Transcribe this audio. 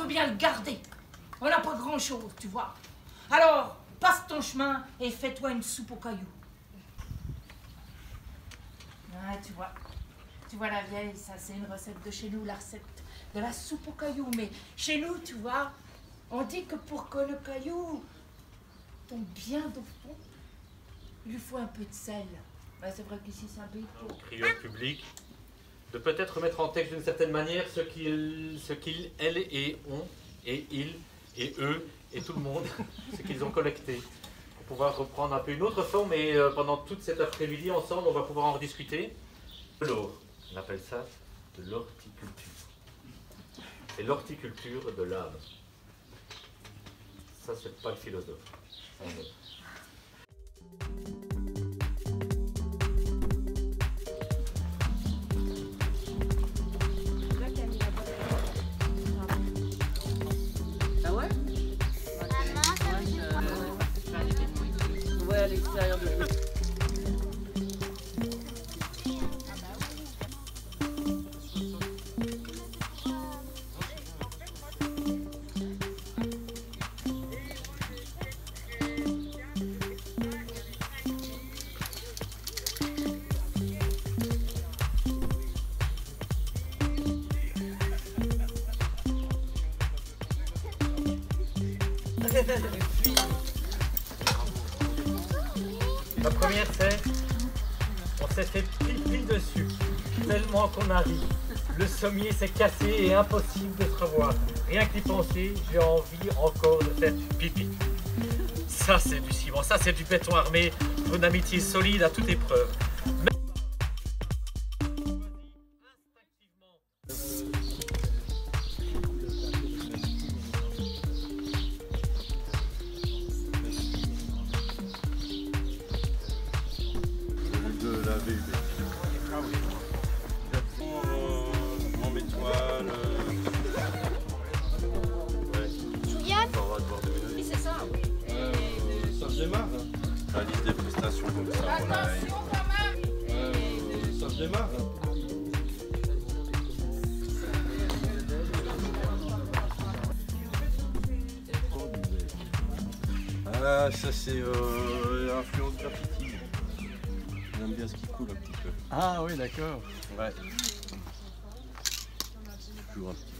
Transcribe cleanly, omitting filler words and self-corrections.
veux bien le garder. On n'a pas grand-chose, tu vois. Alors, passe ton chemin et fais-toi une soupe aux cailloux. Ah, tu vois la vieille, ça c'est une recette de chez nous, la recette de la soupe aux cailloux. Mais chez nous, tu vois, on dit que pour que le caillou tombe bien au fond, il lui faut un peu de sel. Ben, c'est vrai qu'ici c'est un peu trop. On crie au public de peut-être mettre en texte d'une certaine manière ce qu'ils, elles et on, et ils, et eux, et tout le monde, ce qu'ils ont collecté. Pour pouvoir reprendre un peu une autre forme, et pendant toute cet après-midi, ensemble, on va pouvoir en rediscuter. L'or, on appelle ça de l'horticulture. C'est l'horticulture de l'âme. Ça, c'est pas le philosophe. Ah ouais? Ouais, à l'extérieur de La première, c'est on s'est fait pipi dessus, tellement qu'on arrive. Le sommier s'est cassé et impossible de se revoir. Rien qu'y penser, j'ai envie encore de faire pipi. Ça, c'est du ciment, ça, c'est du béton armé pour une amitié solide à toute épreuve. Grande étoile. Oui, c'est ça. Ça se démarre. La liste des prestations comme ça. Attention quand même. Ça se démarre. Ah, ça c'est influence graffiti. J'aime bien ce qui coule un petit peu. Ah oui, d'accord. Ouais. Toujours un petit